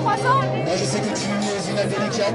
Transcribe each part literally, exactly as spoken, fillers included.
Moi je sais que tu es une âme délicate.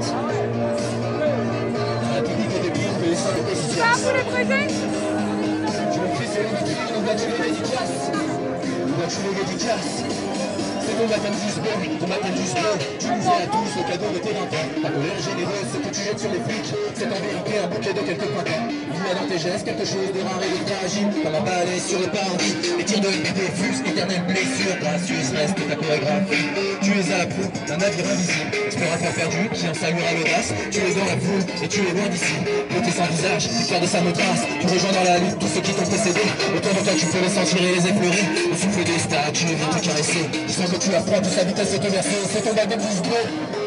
La technique est découverte, sans le efficace. Tu me fais selon le cri, donc là tu les dédicaces. Là tu les dédicaces. C'est ton baptême du sport, ton baptême du sport. Tu nous fais à tous le cadeau de tes vingt ans. Ta colère généreuse, ce que tu jettes sur les flics, c'est en vérité un bouquet de quelques printemps. Il y a dans tes gestes quelque chose de rare et de fragile, comme un balai sur le paradis. Les tirs de B D fusent, éternelle blessure, gracieuse reste ta chorégraphie. Tu es à la proue d'un navire invisible, explorateur perdu qui en saluera l'audace. Tu es dans la foule et tu es loin d'ici. Beauté sans visage, histoire de sa trace. Tu rejoins dans la lutte tous ceux qui t'ont précédé. Autour de toi tu peux les sentir et les effleurer. Le souffle des statues vient te caresser. Tu sens que tu affrontes sa vitesse et te verser. C'est ton bague de bouche bleue.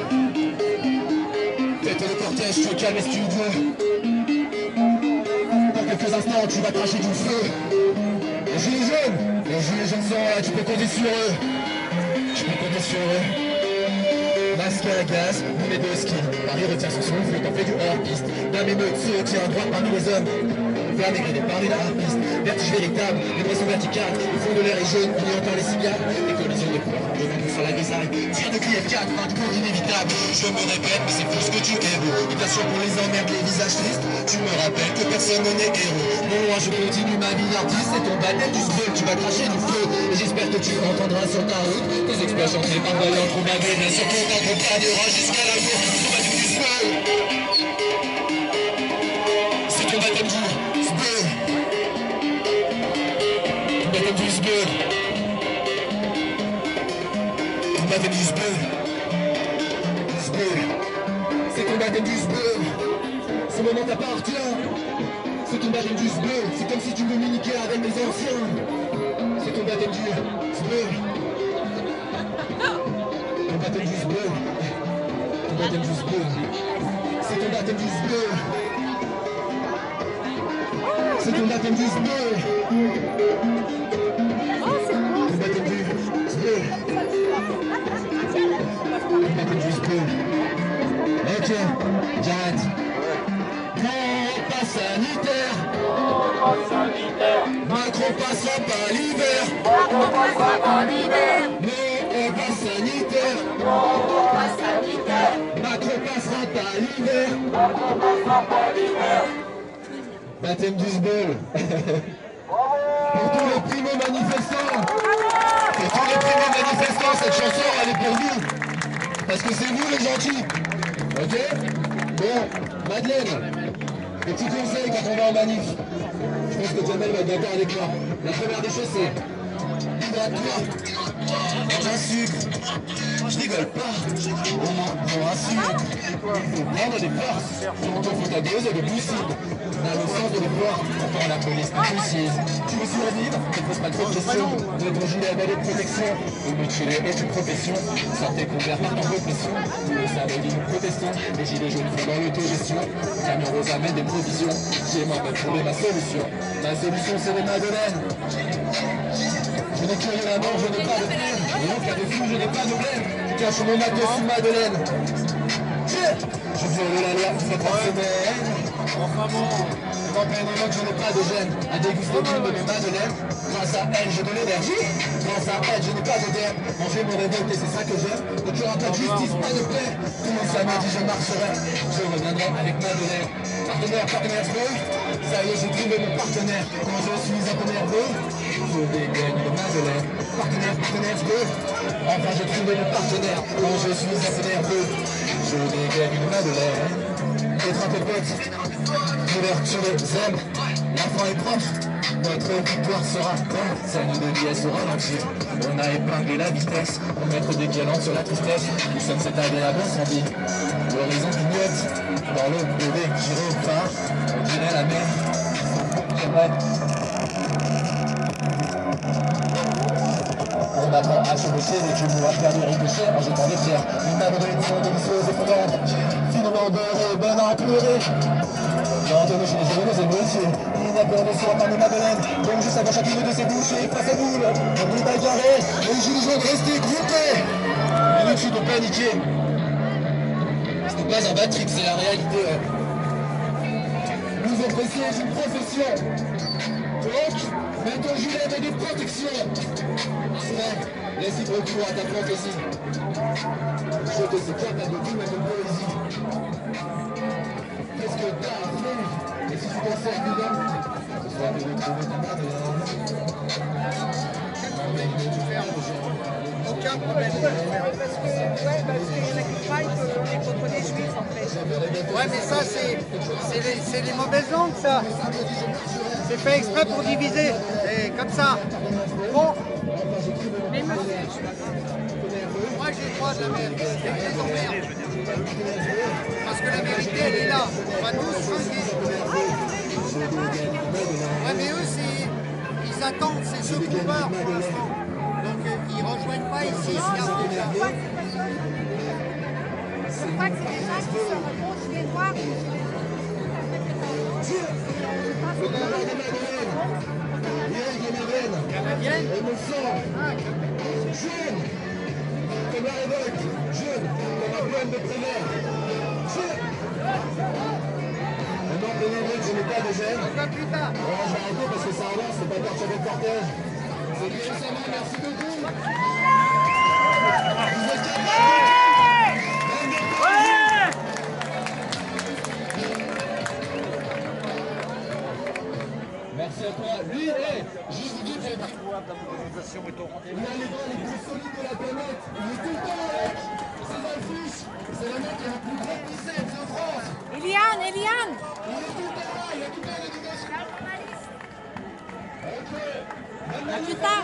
Faites le cortège, tu es calme et studieux. Dans quelques instants tu vas cracher du feu. Les gilets jaunes, les gilets jaunes sont là, tu peux compter sur eux. Tu peux compter sur eux. Masque à gaz, monnaie de ski. Paris retient son souffle, t'en fais du hors-piste. Dame émeute se tient droit parmi les hommes. Flamme aigrie par les harpistes. Vertige véritable, vibration verticale. Le fond de l'air est jaune, on y entend les cigales. Les collisions de poids, de même sur la grisaille. Tire de Kiev quatre, un cours inévitable. Je me répète, mais c'est plus ce que tu es beau. Et bien sûr pour les emmerdes, les visages tristes. Tu me rappelles que personne n'est héros. Non, moi je continue ma vie d'artiste. C'est ton baptême du spell, tu vas cracher du feu. Et j'espère que tu entendras sur ta route tes exploits chantés par vaillant troubadour. Bien sûr qu'on t'accompagnera jusqu'à la mort. Ton baptême du spell. C'est ton baptême du spell. Ton baptême du spell. Ton baptême du spell. Spell. C'est ton baptême du spell. Ce moment t'appartient. C'est ton baptême du spell. C'est comme si tu communiquais avec les anciens. C'est ton baptême du spell. Ton baptême du spell. Ton baptême du spell. C'est ton baptême du spell. C'est ton baptême du spell. Ton baptême du spell. Ton baptême du spell. Ok, j'arrête. Non, pas sanitaire. Macron passera pas l'hiver. Macron passera pas l'hiver. Non, pas sanitaire. Non, pas sanitaire. Macron passera pas l'hiver. Macron passera pas l'hiver. Baptême du sbel. Pour tous les primo-manifestants. Pour tous les primo-manifestants, cette chanson, elle est pour vous. Parce que c'est vous les gentils. Ok? Bon, Madeleine, des petits conseils quand on va en manif. Je pense que Jamel va être d'accord avec moi. La première des choses, c'est hydrate-toi. Mange un sucre. Je rigole pas. On mange un sucre. Il faut prendre des forces. Surtout faut ta dose de possible. Dans le sens de l'effort, pourtant la police nous précise. Tu veux survivre, ne te pose pas trop de questions. De ton gilet à balai de protection. Ou mutilé est une profession. Santé couvert par ton répression. Le savais dit nous protestons. Les gilets jaunes font dans l'autogestion. Camion rose amène des provisions. J'ai moi-même trouvé ma solution. Ma solution c'est les madeleines. Je n'ai que rien à mort, je n'ai pas de peine. Et en cas de fou, je n'ai pas de blême. Je cache mon matos sous Madeleine. Je viole la loi cette semaine. Enfin bon, devant peine et je n'ai pas de gêne. À déguster l'une de mes madeleines. Grâce à elle, j'ai de l'énergie. Grâce à elle, je n'ai pas d'odeur. Manger me révolter, c'est ça que j'aime. Donc il n'y aura pas de justice, pas de paix. Tout mon samedi, je marcherai. Je reviendrai avec Madeleine. Partenaire, partenaire, je veux. Ça y est, j'ai trouvé mon partenaire. Quand je suis un peu nerveux, je dégaine de Madeleine. Partenaire, partenaire, je veux. Enfin, j'ai trouvé mon partenaire. Quand je suis un peu nerveux, je dégaine une Madeleine. Être un peu pote, l'ouverture les aime. L'enfant est proche, notre victoire sera bonne. Celle de vie, elle se ralentit. On a épinglé la vitesse pour mettre des guirlandes sur la tristesse. Nous sommes cet agréable incendie. L'horizon clignote dans l'eau bébé gyrophare. On dirait la mer. J'aimerais. On m'apprend à chevaucher des jumeaux à faire du ricochet en jetant des pierres. Une madeleine sont délicieuses et fondantes. Finement beurrée, bonne à pleurer. Dans de nos gilets jaunes, nos émotions. Il n'a peur de soi par les madeleines. Donc juste avant chacune de ses bouches et face à vous, on est bagarré. Les gilets jaunes, restez groupés. Inutile de paniquer. Ce n'est pas un Matrix, c'est la réalité. Nous oppresser est une profession. Donc, Mets ton gilet de protection. Fred, laisse libre cours à ta fantaisie. Je te sais capable de tout, même de poésie. Qu'est-ce que t'as à faire? Et si tu t'en sers vivant, ce sera de retrouver ta mère de la Aucun problème. Parce que, ouais, parce qu'il y en a qui croient que les contre les juifs en fait. Ouais, mais ça, c'est les, les mauvaises langues, ça. C'est fait exprès pour diviser. Et comme ça. Bon. Mais monsieur, moi j'ai le droit de la vérité. Je les emmerde. Parce que la vérité, elle est là. On va tous fringuer. Ouais, mais eux, ils attendent, c'est ceux qui ont peur pour l'instant. Donc euh, ils ne rejoignent pas ici. Je crois que c'est des gens qui sont beaux suédois. Canadienne. Elle me semble. Jeune. Comme la révolte. Jeune. Comme un poème de Prévert. Jeune. Maintenant, pénétré que je n'ai pas de gêne. On se voit plus tard. Alors, je vais arrêter parce que ça avance, c'est pas encore chef de cortège. C'est bien ça, merci beaucoup. Vous êtes merci à toi. Lui, hey, je vous dis, il a les bras les plus solides de la planète. Il est tout le temps avec ses affiches. C'est le mec qui a le plus gros biceps de France. Eliane, Eliane. Il est tout le temps là, il a tout le temps l'éducation. Ok. À plus tard.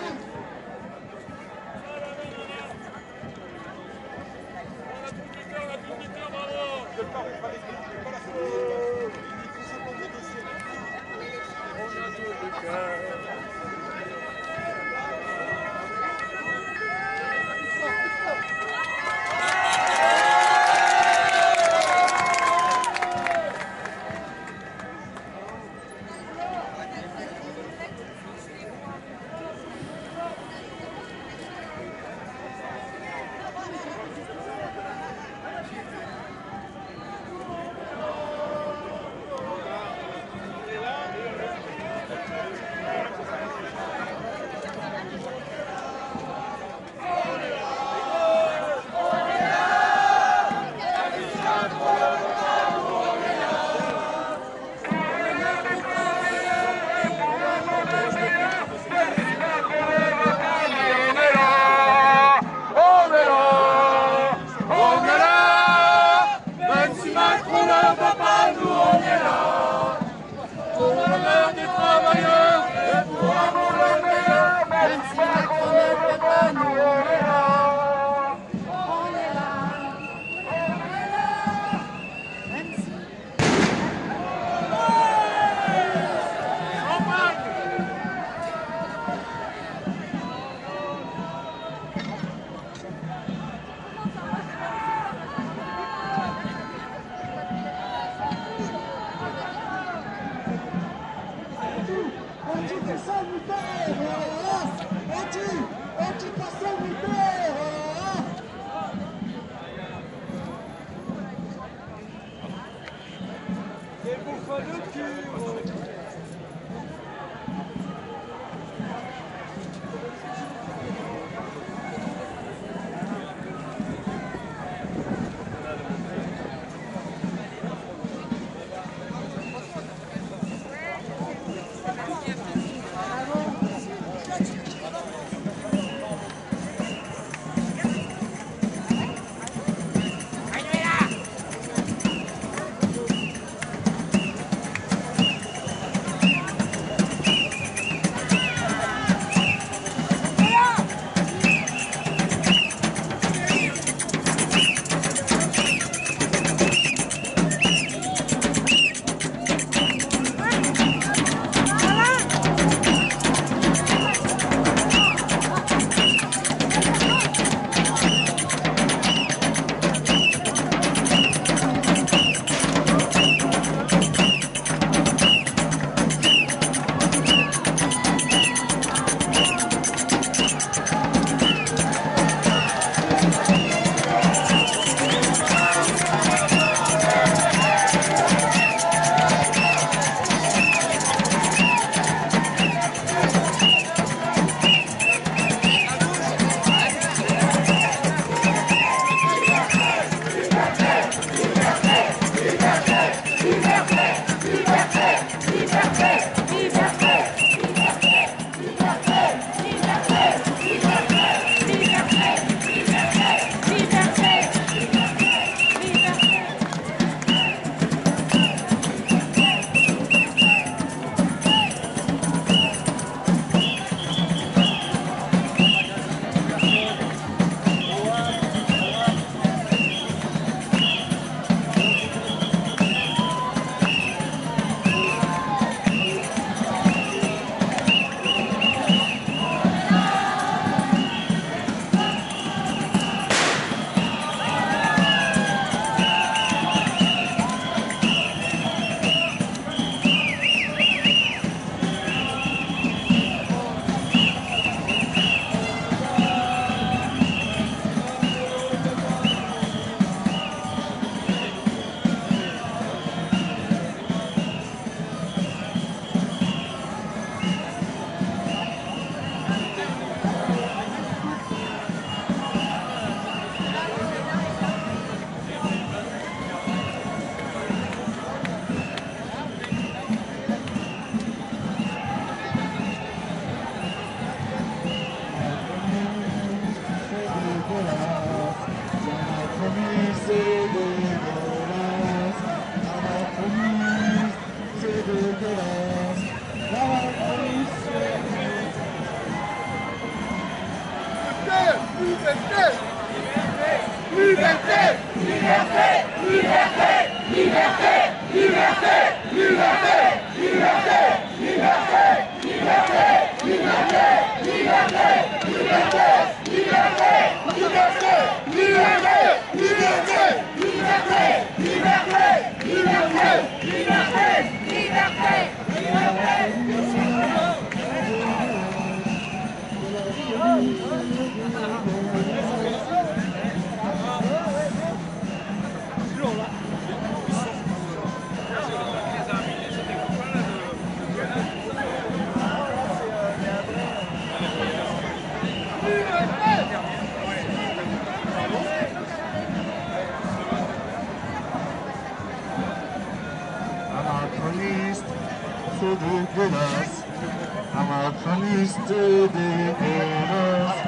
Anachroniste, c'est dégueulasse. Anachroniste, c'est dégueulasse.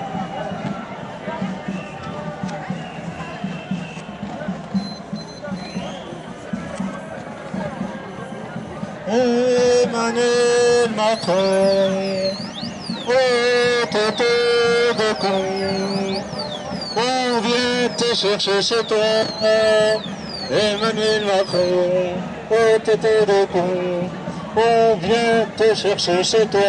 Emmanuel Macron, oh tête de con, on vient te chercher chez toi. Emmanuel Macron, oh tête de con, on vient te chercher chez toi.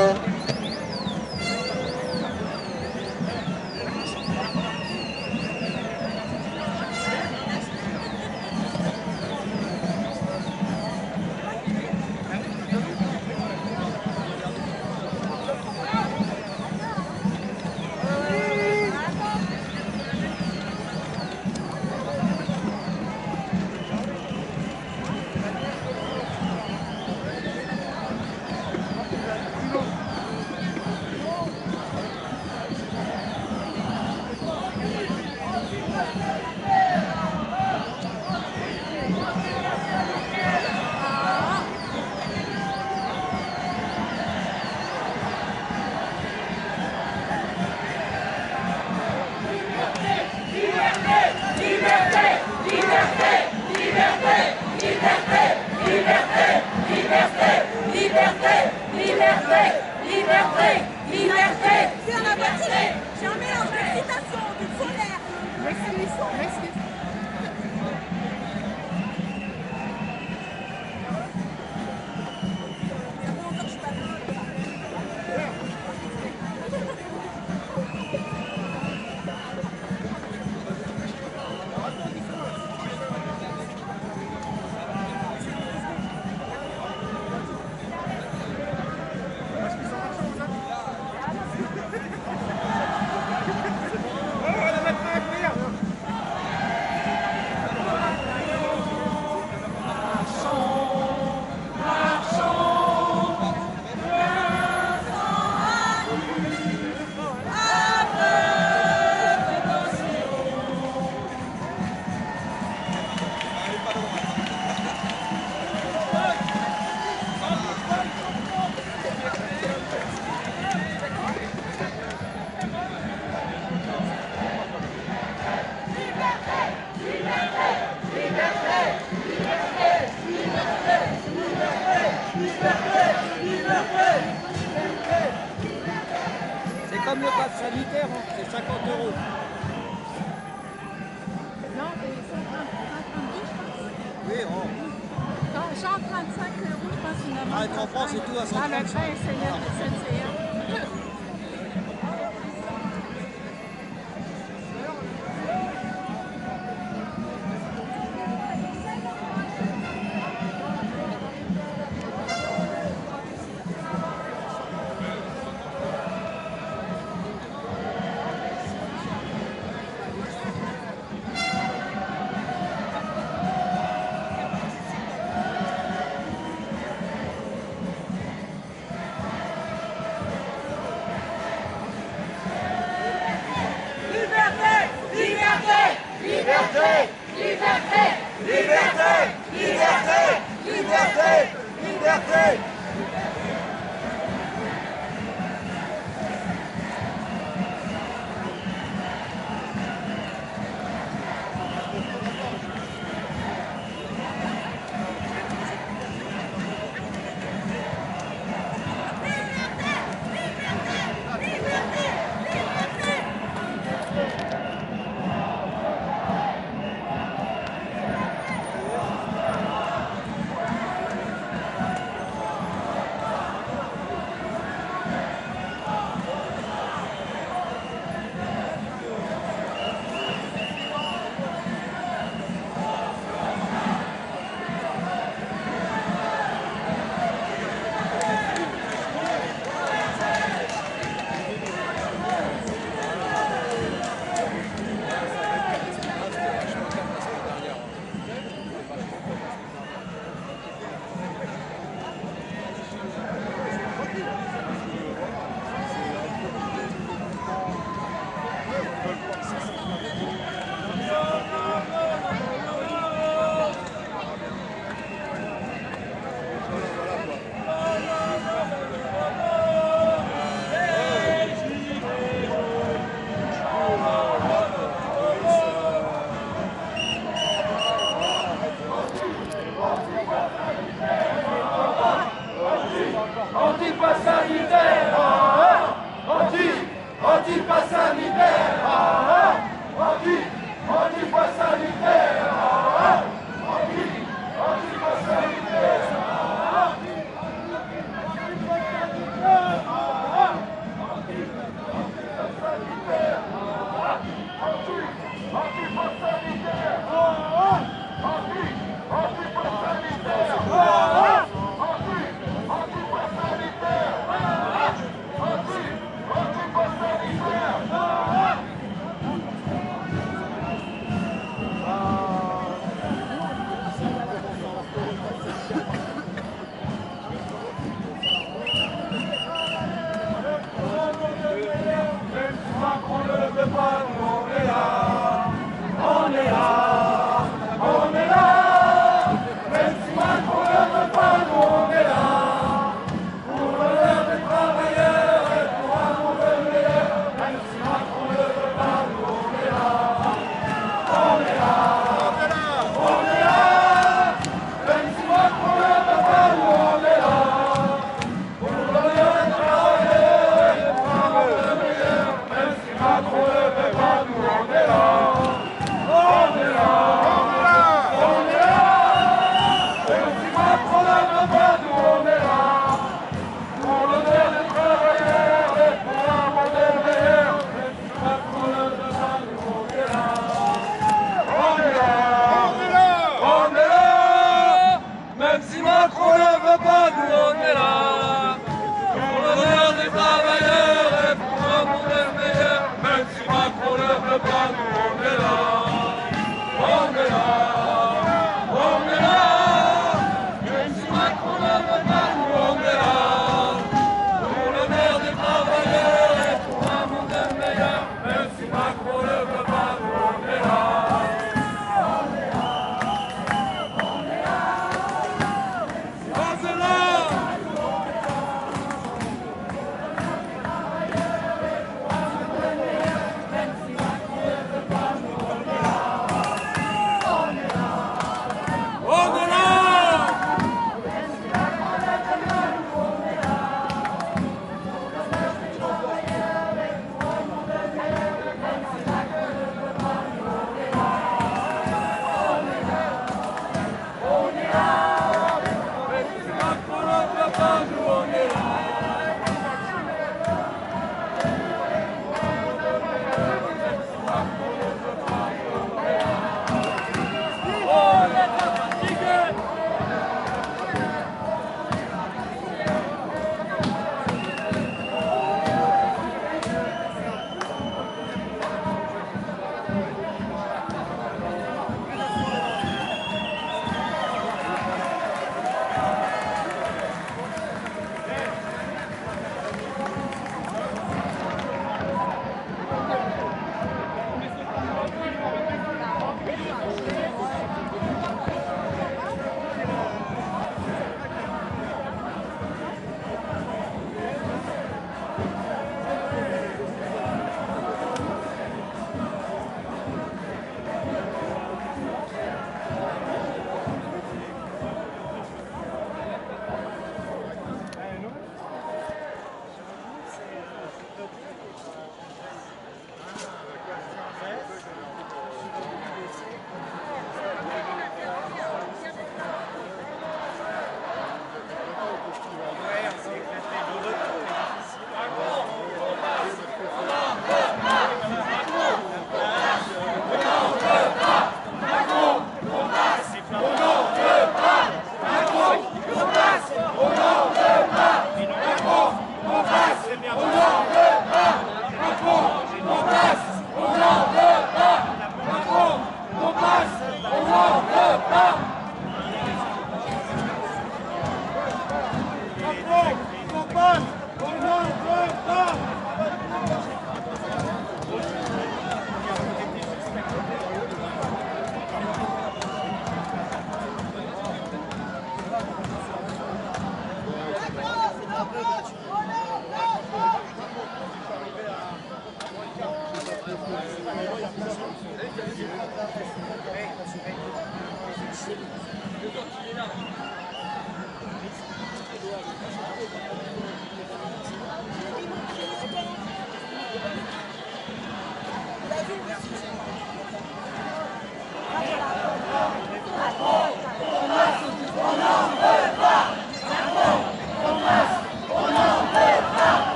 C'est comme le pass sanitaire, hein, c'est cinquante euros. Non, c'est cent trente-deux, je pense. Oui, oh. Non, cent trente-cinq euros, je pense, une amende. Ah, et en France, c'est tout à cent Ah, le trente-cinq. train S N C F.